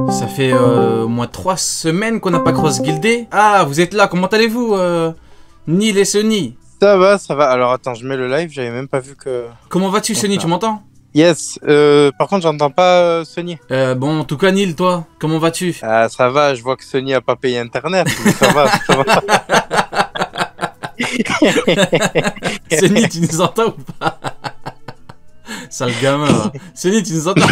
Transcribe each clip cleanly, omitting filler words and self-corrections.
Ça fait au moins 3 semaines qu'on n'a pas cross-guildé. Ah, vous êtes là, comment allez-vous Neil et Sonny? Ça va, ça va. Alors attends, je mets le live, j'avais même pas vu que... Comment vas-tu, Sonny, tu m'entends? Yes, par contre j'entends pas Sony. Bon, en tout cas, Neil, toi, comment vas-tu? Ah, ça va, je vois que Sony a pas payé internet. Ça va, ça va. Sonny, tu nous entends ou pas? Sale gamin, là. Sonny, tu nous entends?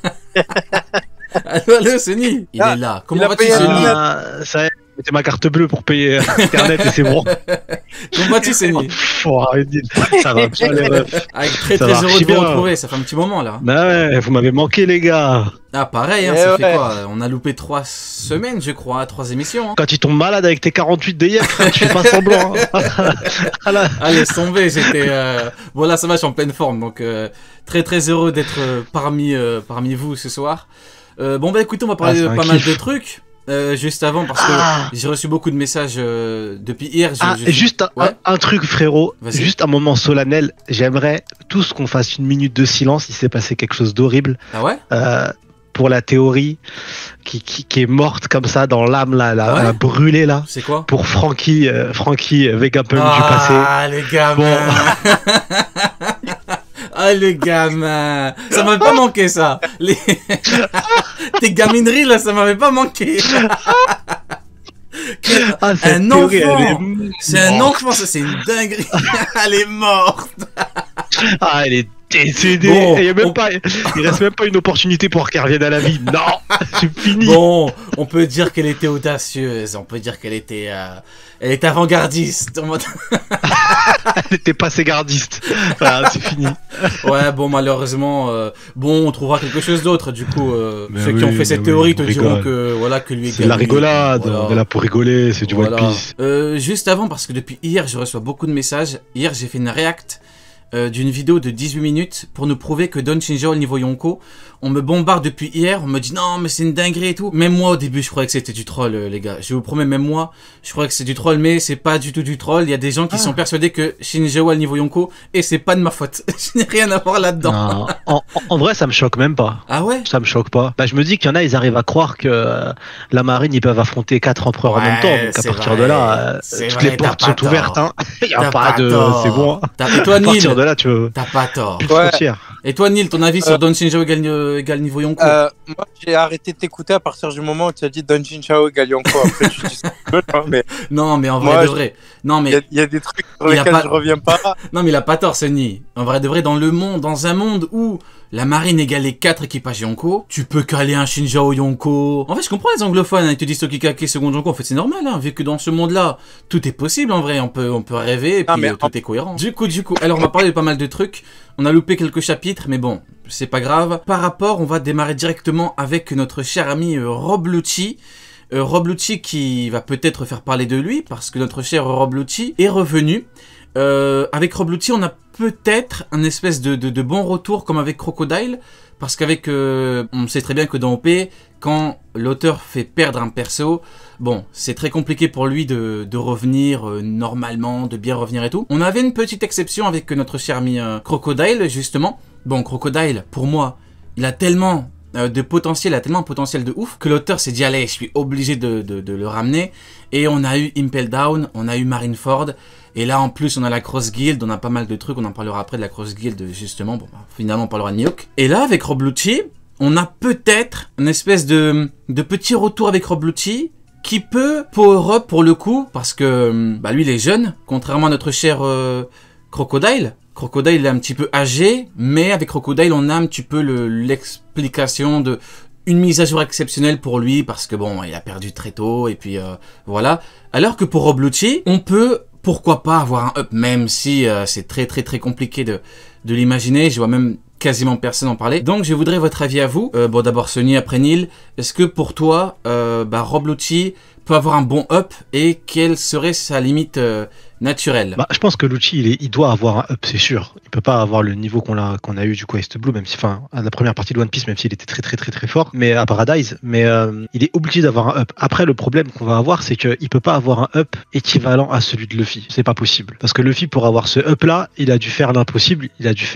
Allô, Sonny? Il est là. Comment vas-tu, Sonny? Ça y est, c'était ma carte bleue pour payer internet et c'est bon. Comment vas-tu, Sonny? Ça va bien, les refs. Avec très heureux de vous retrouver, ça fait un petit moment là. Bah ouais, vous m'avez manqué, les gars. Ah, pareil, hein, ça fait quoi? On a loupé 3 semaines, je crois, 3 émissions. Hein. Quand tu tombes malade avec tes 48 DF, tu fais pas semblant. Hein. Ah, laisse tomber, j'étais. Voilà, ça va, je suis en pleine forme, donc très heureux d'être parmi vous ce soir. Bon, bah écoutez, on va parler de pas mal de trucs. Juste avant, parce que j'ai reçu beaucoup de messages depuis hier. Juste un truc, frérot. Juste un moment solennel. J'aimerais tous qu'on fasse une minute de silence. Il s'est passé quelque chose d'horrible. Ah ouais? Pour la théorie qui est morte comme ça dans l'âme, là, la brûlée là. C'est quoi? Pour Frankie Vegapunk du passé. Ah, les gamins. Ah, les gamins. Ça m'avait pas manqué, ça. Tes gamineries, là, ça m'avait pas manqué. Un enfant. C'est un enfant, ça, c'est une dinguerie. Elle est morte. Ah, elle est décédée. Bon, il reste même pas une opportunité pour qu'elle revienne à la vie. Non, c'est fini. Bon, on peut dire qu'elle était audacieuse. On peut dire qu'elle était... Elle est avant-gardiste. Elle était passée gardiste. Voilà, c'est fini. Ouais, bon, malheureusement, on trouvera quelque chose d'autre. Du coup, ceux qui ont fait cette théorie te diront que, voilà, que lui est de la rigolade. Voilà. On est là pour rigoler, c'est du One Piece. Juste avant, parce que depuis hier, je reçois beaucoup de messages. Hier, j'ai fait une react d'une vidéo de 18 minutes pour nous prouver que Don Shinjo, le niveau Yonko, on me bombarde depuis hier, on me dit non mais c'est une dinguerie et tout. Même moi au début je croyais que c'était du troll les gars, je vous promets, même moi je croyais que c'est du troll, mais c'est pas du tout du troll. Il y a des gens qui sont persuadés que Shinjo a le niveau Yonko et c'est pas de ma faute. Je n'ai rien à voir là-dedans. En vrai ça me choque même pas. Ah ouais? Ça me choque pas. Bah je me dis qu'il y en a, ils arrivent à croire que la marine ils peuvent affronter 4 empereurs en même temps, donc à partir de là toutes les portes sont ouvertes hein. Il y a pas de... c'est bon. Et toi Neil, à partir de là tu veux... T'as pas tort. Ouais. Et toi Neil, ton avis sur Don Shinjo égale niveau Yonko? Moi j'ai arrêté de t'écouter à partir du moment où tu as dit Don Shinjo égale Yonko. Après je dis ça mais... Non mais en vrai de vrai. Non mais il y a des trucs sur lesquels je reviens pas. Non mais il a pas tort Sonny. En vrai de vrai, dans un monde où la marine égale les 4 équipages Yonko, tu peux caler un Shinjo Yonko. En fait je comprends les anglophones, hein, ils te disent Tokikake second Yonko. En fait c'est normal, hein, vu que dans ce monde-là tout est possible en vrai. On peut rêver et puis tout est cohérent. Du coup, alors on va parler de pas mal de trucs. On a loupé quelques chapitres, mais bon, c'est pas grave. Par rapport, on va démarrer directement avec notre cher ami Rob Lucci. Rob Lucci qui va peut-être faire parler de lui, parce que notre cher Rob Lucci est revenu. Avec Rob Lucci, on a peut-être un espèce de bon retour, comme avec Crocodile, parce qu'avec... on sait très bien que dans OP, quand l'auteur fait perdre un perso, bon, c'est très compliqué pour lui de revenir normalement, de bien revenir et tout. On avait une petite exception avec notre cher ami Crocodile, justement. Bon, Crocodile, pour moi, il a tellement de potentiel, a tellement un potentiel de ouf, que l'auteur s'est dit, allez, je suis obligé de le ramener. Et on a eu Impel Down, on a eu Marineford, et là en plus on a la Cross Guild, on a pas mal de trucs, on en parlera après de la Cross Guild justement, bon, finalement on parlera de Mihawk. Et là avec Rob Lucci, on a peut-être une espèce de petit retour avec Rob Lucci, qui peut power up pour le coup, parce que bah, lui il est jeune, contrairement à notre cher Crocodile. Crocodile il est un petit peu âgé, mais avec Crocodile on a un petit peu l'explication de une mise à jour exceptionnelle pour lui, parce que bon, il a perdu très tôt, et puis voilà. Alors que pour Rob Lucci, on peut, pourquoi pas, avoir un up, même si c'est très compliqué de l'imaginer. Je vois même quasiment personne en parler. Donc je voudrais votre avis à vous. Bon, d'abord Sonny, après Neil. Est-ce que pour toi, Rob Lucci peut avoir un bon up et quelle serait sa limite naturelle? Bah, je pense que Lucci, il doit avoir un up, c'est sûr. Il peut pas avoir le niveau qu'on a eu du coup à East Blue, même si, enfin, à la première partie de One Piece, même s'il était très fort, mais à Paradise, mais il est obligé d'avoir un up. Après, le problème qu'on va avoir, c'est qu'il peut pas avoir un up équivalent à celui de Luffy. C'est pas possible. Parce que Luffy, pour avoir ce up là, il a dû faire l'impossible, il a dû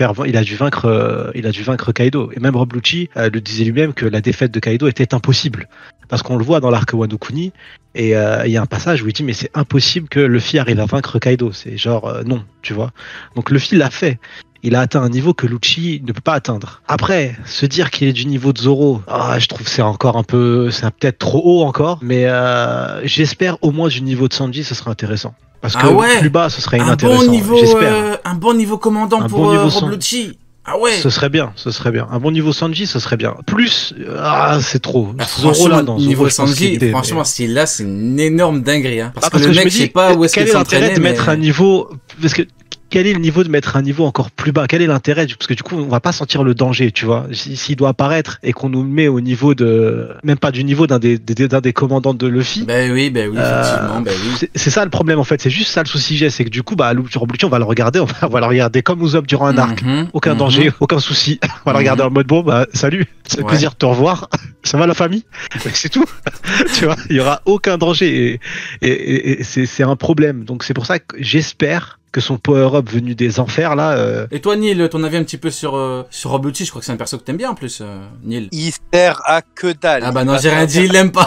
vaincre Kaido. Et même Rob Lucci le disait lui-même que la défaite de Kaido était impossible. Parce qu'on le voit dans l'arc Wano Kuni, et il y a un passage où il dit mais c'est impossible que Luffy arrive à vaincre Kaido. C'est genre non, tu vois. Donc Luffy l'a fait. Il a atteint un niveau que Lucci ne peut pas atteindre. Après, se dire qu'il est du niveau de Zoro, je trouve que c'est encore un peu, c'est peut-être trop haut encore, mais j'espère au moins du niveau de Sanji, ce serait intéressant. Parce que plus bas, ce serait inintéressant. J'espère. Un bon niveau commandant pour Rob Lucci. Ah ouais. Ce serait bien. Un bon niveau Sanji, ce serait bien. Plus, c'est trop. Zoro là, dans niveau Sanji, franchement, si là, c'est une énorme dinguerie, hein. Parce que le mec, je sais pas où est-ce qu'il s'entraînait. Quel est l'intérêt de mettre un niveau, parce que quel est le niveau de mettre un niveau encore plus bas? Quel est l'intérêt? Parce que du coup, on va pas sentir le danger, tu vois. S'il doit apparaître et qu'on nous met au niveau de, même pas du niveau d'un des commandants de Luffy. Ben oui, effectivement, oui. C'est ça le problème en fait. C'est juste ça le souci j'ai, c'est que du coup, Rob Lucci, on va le regarder, on va le regarder comme Usopp durant un arc. Aucun danger, aucun souci. On va le regarder en mode bon, salut, c'est un plaisir de te revoir. Ça va la famille? C'est tout. Tu vois, il y aura aucun danger et c'est un problème. Donc c'est pour ça que j'espère que son power-up venu des enfers, là... Et toi, Neil, ton avis un petit peu sur Rob Lucci, je crois que c'est un perso que t'aimes bien, en plus, Neil. Il sert à que dalle. Ah bah non, j'ai rien dit, il l'aime pas.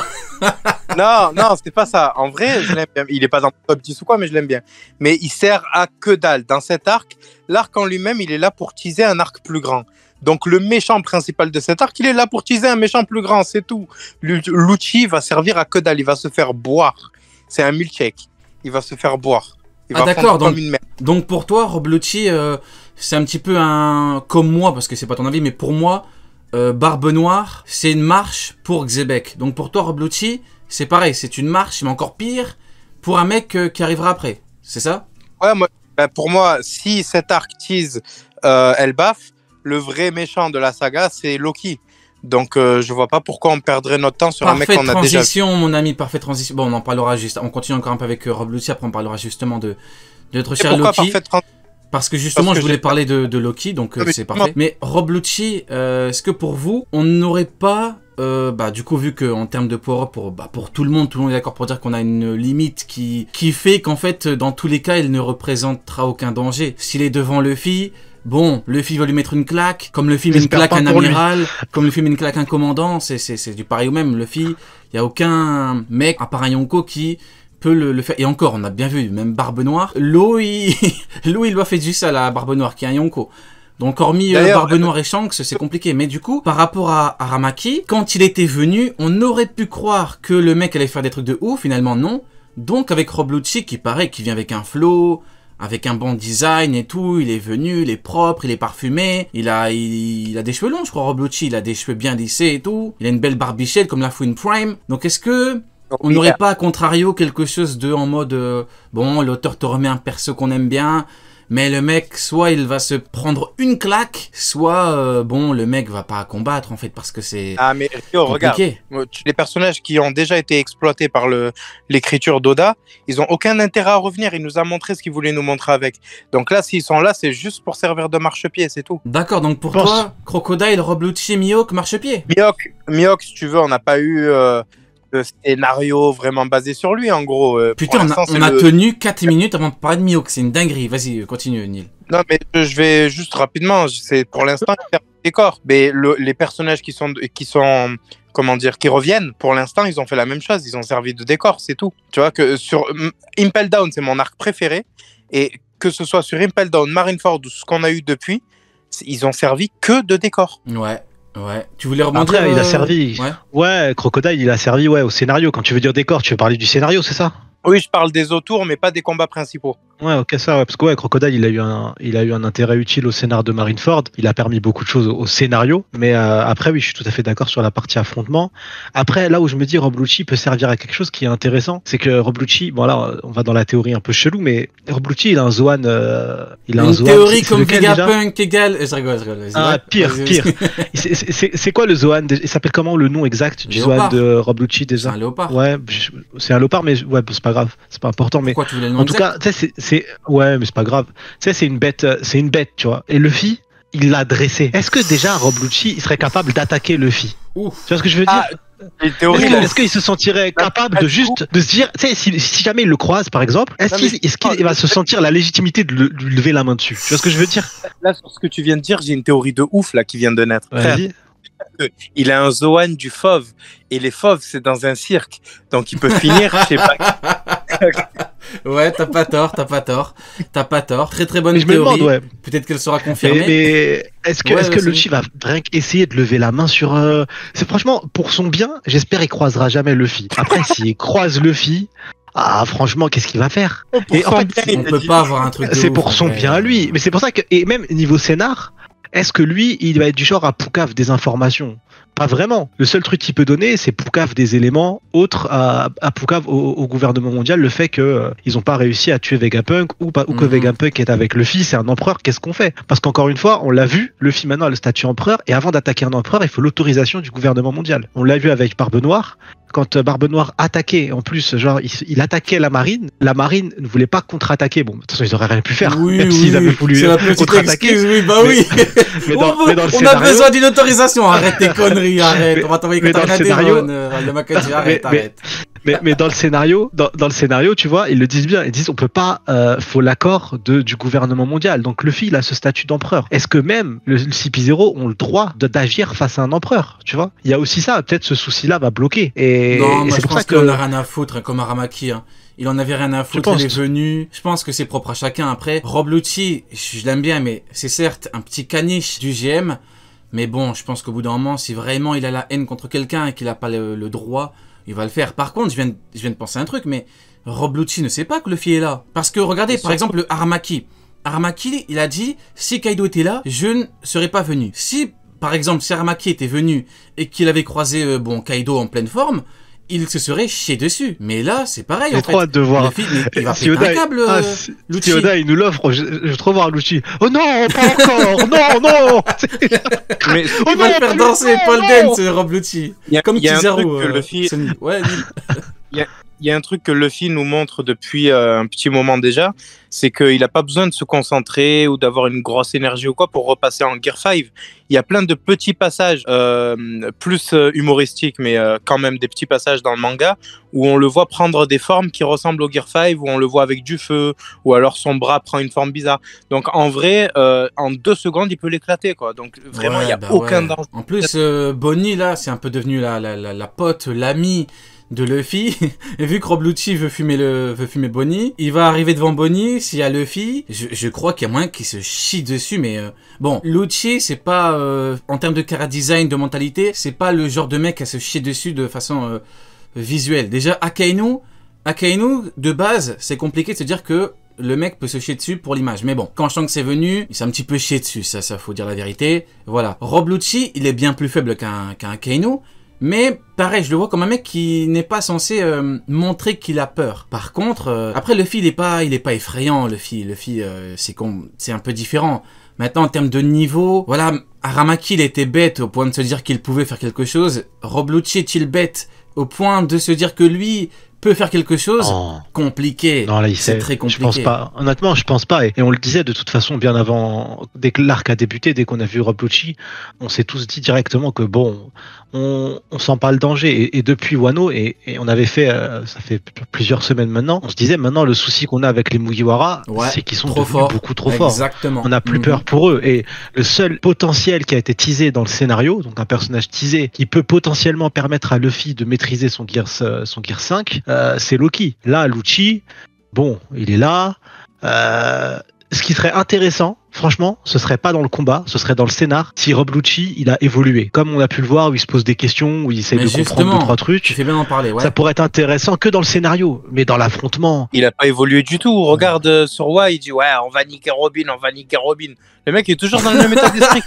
non, c'est pas ça. En vrai, je l'aime bien. Il est pas dans le top 10 ou quoi, mais je l'aime bien. Mais il sert à que dalle. Dans cet arc, l'arc en lui-même, il est là pour teaser un arc plus grand. Donc le méchant principal de cet arc, il est là pour teaser un méchant plus grand, c'est tout. Lucci va servir à que dalle, il va se faire boire. C'est un milkshake. Il va se faire boire. D'accord, donc pour toi, Rob Lucci, c'est un petit peu un... Comme moi, parce que c'est pas ton avis, mais pour moi, Barbe Noire, c'est une marche pour Xebec. Donc pour toi, Rob Lucci, c'est pareil, c'est une marche, mais encore pire, pour un mec qui arrivera après. C'est ça? Ouais, pour moi, si cet arc tease Elbaf, le vrai méchant de la saga, c'est Loki. Donc je vois pas pourquoi on perdrait notre temps sur un mec qu'on a déjà... Parfaite transition, mon ami, parfaite transition. Bon, on en parlera juste. On continue encore un peu avec Rob Lucci, après on parlera justement de notre cher Loki. Parce que justement, je voulais parler de Loki, donc c'est parfait. Mais Rob Lucci, est-ce que pour vous, on n'aurait pas... du coup, vu qu'en termes de power-up, pour tout le monde est d'accord pour dire qu'on a une limite qui fait qu'en fait, dans tous les cas, il ne représentera aucun danger. S'il est devant Luffy... Bon, Luffy va lui mettre une claque, comme Luffy met une claque à un amiral, comme Luffy met une claque à un commandant, c'est du pareil au même. Luffy, il n'y a aucun mec, à part un Yonko, qui peut le faire. Et encore, on a bien vu, même Barbe Noire, l'eau, il lui a fait du sale à Barbe Noire, qui est un Yonko. Donc hormis Barbe Noire et Shanks, c'est compliqué. Mais du coup, par rapport à Aramaki, quand il était venu, on aurait pu croire que le mec allait faire des trucs de ouf, finalement non. Donc avec Rob Lucci, qui paraît, qui vient avec un flow... avec un bon design et tout, il est venu, il est propre, il est parfumé, il a des cheveux longs, je crois, Rob Lucci, il a des cheveux bien lissés et tout, il a une belle barbichette comme la Fouine Prime, donc est-ce que on n'aurait pas, à contrario, quelque chose de en mode, bon, l'auteur te remet un perso qu'on aime bien, mais le mec, soit il va se prendre une claque, soit, bon, le mec va pas combattre, en fait, parce que c'est mais regarde, les personnages qui ont déjà été exploités par l'écriture d'Oda, ils ont aucun intérêt à revenir, il nous a montré ce qu'il voulait nous montrer avec. Donc là, s'ils sont là, c'est juste pour servir de marchepied, c'est tout. D'accord, donc pour toi, Crocodile, Rob Lucci, Mihawk, marchepied. Mihawk, si tu veux, on n'a pas eu... de scénario vraiment basé sur lui, en gros. Putain, on a tenu 4 minutes avant de parler de Mihawk, c'est une dinguerie. Vas-y, continue, Neil. Non, mais je vais juste rapidement, c'est pour l'instant le décor. Mais les personnages qui comment dire, qui reviennent, pour l'instant, ils ont fait la même chose, ils ont servi de décor, c'est tout. Tu vois que sur Impel Down, c'est mon arc préféré, et que ce soit sur Impel Down, Marineford ou ce qu'on a eu depuis, ils ont servi que de décor. Ouais, tu voulais rebondir. Après, il a servi. Ouais, Crocodile, il a servi au scénario. Quand tu veux dire décor, tu veux parler du scénario, c'est ça? Oui, je parle des autours, mais pas des combats principaux. Ouais, ok, ça, ouais, parce que ouais, Crocodile, il a eu un intérêt utile au scénar de Marineford. Il a permis beaucoup de choses au scénario. Mais après, oui, je suis tout à fait d'accord sur la partie affrontement. Après, là où je me dis Rob Lucci peut servir à quelque chose qui est intéressant, c'est que Rob Lucci, bon là, on va dans la théorie un peu chelou, mais Rob Lucci, il a un Zoan. Une théorie comme Vegapunk égale. Je rigole. Ah, pire. C'est quoi le Zoan? Il s'appelle comment le nom exact du Zoan de Rob Lucci déjà? C'est un léopard. Ouais, c'est un léopard, mais ouais, c'est pas grave, c'est pas important. Mais pourquoi tu voulais le nom en tout cas, tu sais, ouais, mais c'est pas grave. Tu sais, c'est une bête, tu vois. Et Luffy, il l'a dressé. Est-ce que déjà Rob Lucci, il serait capable d'attaquer Luffy? Ouf. Tu vois ce que je veux dire? Est-ce qu'il se sentirait capable de juste de se dire, tu sais, si jamais il le croise par exemple, est-ce qu'il va se sentir la légitimité de lui lever la main dessus? Tu vois ce que je veux dire? Là, sur ce que tu viens de dire, j'ai une théorie de ouf là qui vient de naître. Vas-y. Il a un Zoan du fauve et les fauves c'est dans un cirque, donc il peut finir, je sais pas. Ouais, t'as pas tort. Très très bonne je me théorie. demande, ouais. Peut-être qu'elle sera confirmée. Mais est-ce que Luffy va essayer de lever la main sur c'est franchement pour son bien, j'espère il croisera jamais Luffy. Après s'il croise Luffy, ah franchement qu'est-ce qu'il va faire? Et en fait, on peut pas avoir un truc de c'est ouf, pour son bien à lui, mais c'est pour ça que et même niveau scénar, est-ce que lui, il va être du genre à poucave des informations? Pas vraiment. Le seul truc qu'il peut donner, c'est poucave des éléments autres à poucave au gouvernement mondial, le fait que ils ont pas réussi à tuer Vegapunk ou que Vegapunk est avec Luffy, c'est un empereur, qu'est-ce qu'on fait? Parce qu'encore une fois, on l'a vu, Luffy maintenant a le statut empereur, et avant d'attaquer un empereur, il faut l'autorisation du gouvernement mondial. On l'a vu avec Barbe Noire. Quand Barbe Noire attaquait, en plus, genre, il attaquait la marine ne voulait pas contre-attaquer. Bon, de toute façon, ils auraient rien pu faire, même s'ils avaient voulu contre-attaquer. Oui, bah oui. On a besoin d'une autorisation. Arrête tes conneries, arrête. On va t'envoyer quand t'as arrête. Mais dans le scénario, tu vois, ils le disent bien. Ils disent, on peut pas, faut l'accord du gouvernement mondial. Donc Luffy, il a ce statut d'empereur. Est-ce que même le CP0 ont le droit d'agir face à un empereur? Tu vois, il y a aussi ça. Peut-être ce souci-là va bloquer. Non, moi, je pense qu'il en a rien à foutre, comme Aramaki. Hein. Il en avait rien à foutre, il est venu. Je pense que c'est propre à chacun. Après, Rob Lucci, je l'aime bien, mais c'est certes un petit caniche du GM. Mais bon, je pense qu'au bout d'un moment, si vraiment il a la haine contre quelqu'un et qu'il n'a pas le droit, il va le faire. Par contre, je viens de penser à un truc, mais Rob Lucci ne sait pas que Luffy est là. Parce que regardez, par exemple, le Aramaki. Aramaki, il a dit, si Kaido était là, je ne serais pas venu. Si, par exemple, si Aramaki était venu et qu'il avait croisé Kaido en pleine forme, il se serait chié dessus. Mais là, c'est pareil. J'ai trop hâte de voir. Il va péter un câble, Lucci. Si Oda, il nous l'offre, je veux trop voir Lucci. Oh non, pas encore. Non. Mais il va le faire danser Paul Dance, Rob Lucci. Comme Kizaru. Ouais, il y a un truc que Luffy nous montre depuis un petit moment déjà, c'est qu'il n'a pas besoin de se concentrer ou d'avoir une grosse énergie ou quoi pour repasser en Gear 5. Il y a plein de petits passages, plus humoristiques, mais quand même des petits passages dans le manga, où on le voit prendre des formes qui ressemblent au Gear 5, où on le voit avec du feu, ou alors son bras prend une forme bizarre. Donc en vrai, en 2 secondes, il peut l'éclater, quoi. Donc vraiment, il n'y a aucun danger. En plus, Bonnie, là, c'est un peu devenu la pote, l'amie de Luffy. Et vu que Rob Lucci veut fumer Bonnie, il va arriver devant Bonnie, s'il y a Luffy, je crois qu'il y a moyen qu'il se chie dessus, mais bon, Lucci, c'est pas, en termes de chara design, de mentalité, c'est pas le genre de mec à se chier dessus de façon visuelle. Déjà, Akainu, de base, c'est compliqué de se dire que le mec peut se chier dessus pour l'image. Mais bon, quand Shanks est venu, il s'est un petit peu chié dessus, ça faut dire la vérité. Voilà. Rob Lucci, il est bien plus faible qu'un Akainu. Mais pareil, je le vois comme un mec qui n'est pas censé montrer qu'il a peur. Par contre, après Luffy, il est pas effrayant. Luffy, c'est un peu différent. Maintenant, en termes de niveau, voilà, Aramaki, il était bête au point de se dire qu'il pouvait faire quelque chose. Rob Lucci est-il bête au point de se dire que lui peut faire quelque chose? Compliqué. Non, là, c'est très compliqué. Je pense pas. Honnêtement, je pense pas. Et on le disait de toute façon bien avant, dès que l'arc a débuté, dès qu'on a vu Rob Lucci, on s'est tous dit directement que bon, on sent pas le danger. Et depuis Wano, et on avait fait, ça fait plusieurs semaines maintenant, on se disait maintenant le souci qu'on a avec les Mugiwara, c'est qu'ils sont beaucoup trop forts. Exactement. On n'a plus peur pour eux. Et le seul potentiel qui a été teasé dans le scénario, donc un personnage teasé qui peut potentiellement permettre à Luffy de maîtriser son Gear 5, c'est Loki. Là, Lucci, bon, il est là. Ce qui serait intéressant, franchement, ce serait pas dans le combat, ce serait dans le scénar si Rob Lucci, il a évolué. Comme on a pu le voir, où il se pose des questions, où il essaie de comprendre 2-3 trucs. Tu fais bien d'en parler, ouais. Ça pourrait être intéressant que dans le scénario, mais dans l'affrontement. Il a pas évolué du tout. Regarde sur Wa, il dit ouais, on va niquer Robin, on va niquer Robin. Le mec est toujours dans le même état d'esprit.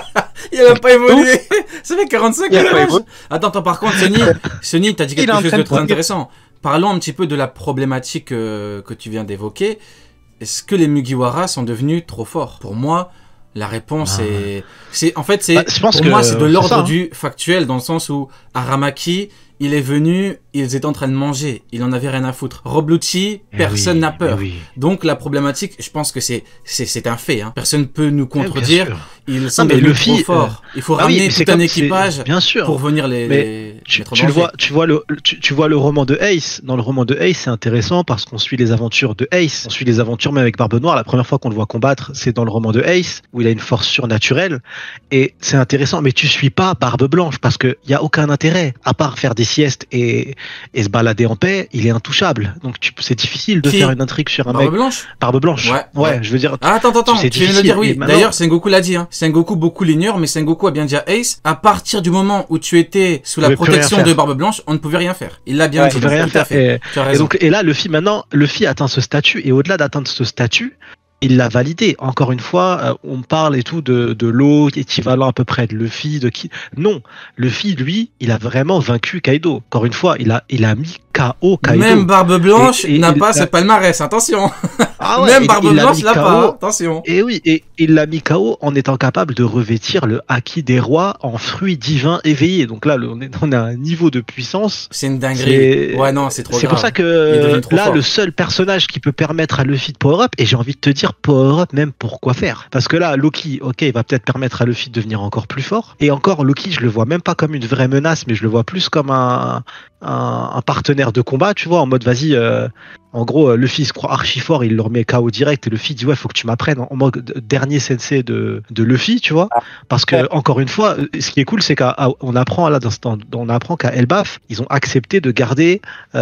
Il a pas évolué. Ça fait 45 ans. Attends, par contre, Sony, t'as dit quelque chose de très intéressant. Parlons un petit peu de la problématique que tu viens d'évoquer. Est-ce que les Mugiwara sont devenus trop forts? Pour moi, la réponse est... En fait, pour moi, c'est de l'ordre du factuel, dans le sens où Aramaki, il est venu, ils étaient en train de manger, il en avait rien à foutre. Rob Lucci, personne n'a peur. Donc la problématique, je pense que c'est un fait. Hein. Personne ne peut nous contredire. Ils sont devenus trop forts. Il faut ramener tout un équipage pour venir les tu vois le roman de Ace. Dans le roman de Ace, c'est intéressant parce qu'on suit les aventures de Ace. On suit les aventures même avec Barbe Noire. La première fois qu'on le voit combattre, c'est dans le roman de Ace, où il a une force surnaturelle. Et c'est intéressant, mais tu suis pas Barbe Blanche parce qu'il n'y a aucun intérêt, à part faire des siestes et se balader en paix, il est intouchable. Donc c'est difficile de faire une intrigue sur un mec. Barbe Blanche. Ouais, je veux dire. Attends, tu viens de le dire, oui. D'ailleurs, Sengoku l'a dit. Hein. Sengoku, beaucoup l'ignorent, mais Sengoku a bien dit à Ace, à partir du moment où tu étais sous la protection de Barbe Blanche, on ne pouvait rien faire. Il l'a bien dit. On ne pouvait rien faire. Et là, Luffy atteint ce statut, et au-delà d'atteindre ce statut, il l'a validé. Encore une fois, on parle et tout de l'eau équivalent à peu près de Luffy, de qui. Non, Luffy, lui, il a vraiment vaincu Kaido. Encore une fois, il a mis KO Kaido. Même Barbe Blanche n'a pas ce palmarès, attention. Même Barbe Blanche l'a pas, attention. Et oui, et il l'a mis KO en étant capable de revêtir le haki des rois en fruits divins éveillés. Donc là, on a un niveau de puissance. C'est une dinguerie. Ouais, non, c'est trop grave. C'est pour ça que là, le seul personnage qui peut permettre à Luffy de power-up, et j'ai envie de te dire power-up même pour quoi faire. Parce que là, Loki, ok, il va peut-être permettre à Luffy de devenir encore plus fort. Et encore, Loki, je le vois même pas comme une vraie menace, mais je le vois plus comme un partenaire de combat, tu vois, en mode vas-y, en gros, Luffy se croit archi fort, il le remet KO direct, et Luffy dit ouais, faut que tu m'apprennes, en mode dernier sensei de Luffy, tu vois, parce que encore une fois, ce qui est cool, c'est qu'on apprend là, on apprend qu'à Elbaf, ils ont accepté de garder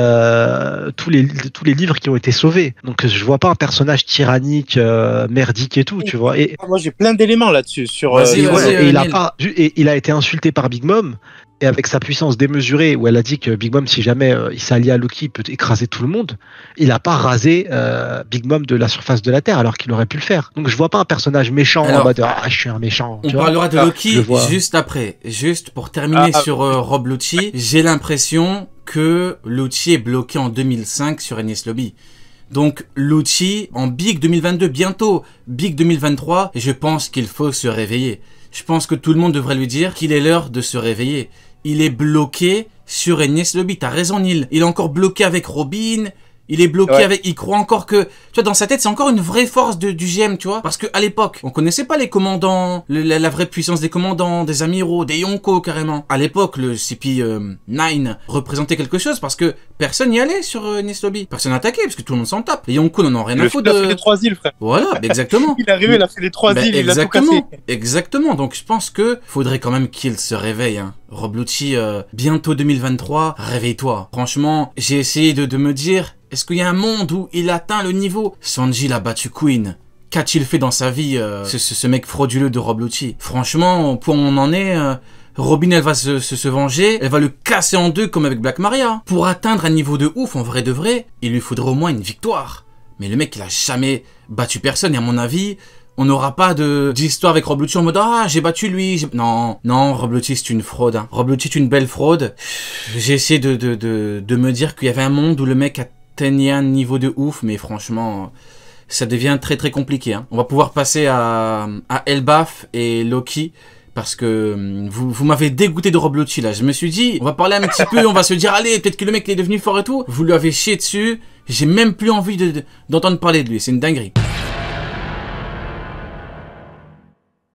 tous les livres qui ont été sauvés. Donc je vois pas un personnage tyrannique, merdique et tout, tu vois. Et moi j'ai plein d'éléments là-dessus sur. Il a été insulté par Big Mom. Et avec sa puissance démesurée, où elle a dit que Big Mom, si jamais il s'allie à Loki, il peut écraser tout le monde, il n'a pas rasé Big Mom de la surface de la Terre, alors qu'il aurait pu le faire. Donc je vois pas un personnage méchant en mode « Ah, je suis un méchant ». On parlera de Loki juste après. Juste pour terminer sur Rob Lucci, j'ai l'impression que Lucci est bloqué en 2005 sur Enies Lobby. Donc Lucci, en Big 2022, bientôt Big 2023, et je pense qu'il faut se réveiller. Je pense que tout le monde devrait lui dire qu'il est l'heure de se réveiller. Il est bloqué sur Enies Lobby. T'as raison, Neil. Il est encore bloqué avec Robin. Il est bloqué avec... Il croit encore que... Tu vois, dans sa tête, c'est encore une vraie force du GM, tu vois. Parce qu'à l'époque, on connaissait pas les commandants, la vraie puissance des commandants, des amiraux, des Yonko, carrément. À l'époque, le CP9 représentait quelque chose parce que personne n'y allait sur Enies Lobby. Personne n'attaquait parce que tout le monde s'en tape. Les Yonko n'en ont rien à foutre. Il a fait les 3 îles, frère. Voilà, exactement. Il est arrivé, il a fait les 3 îles, il a tout cassé. Exactement. Donc, je pense que faudrait quand même qu'il se réveille, hein. Rob Lucci, bientôt 2023, réveille-toi. Franchement, j'ai essayé de me dire... Est-ce qu'il y a un monde où il atteint le niveau? Sanji l'a battu Queen. Qu'a-t-il fait dans sa vie, ce mec frauduleux de Rob Lucci? Franchement, au point où on en est, Robin, elle va se venger, elle va le casser en deux comme avec Black Maria. Pour atteindre un niveau de ouf, en vrai de vrai, il lui faudrait au moins une victoire. Mais le mec, il a jamais battu personne, et à mon avis... On n'aura pas d'histoire avec Rob Lucci en mode « Ah, j'ai battu lui ». Non, Rob Lucci, c'est une fraude. Hein. Rob Lucci, c'est une belle fraude. J'ai essayé de me dire qu'il y avait un monde où le mec atteignait un niveau de ouf, mais franchement, ça devient très très compliqué. Hein. On va pouvoir passer à Elbaf et Loki. Parce que vous m'avez dégoûté de Rob Lucci là. Je me suis dit, on va parler un petit peu, on va se dire, allez, peut-être que le mec il est devenu fort et tout. Vous lui avez chié dessus. J'ai même plus envie d'entendre parler de lui. C'est une dinguerie.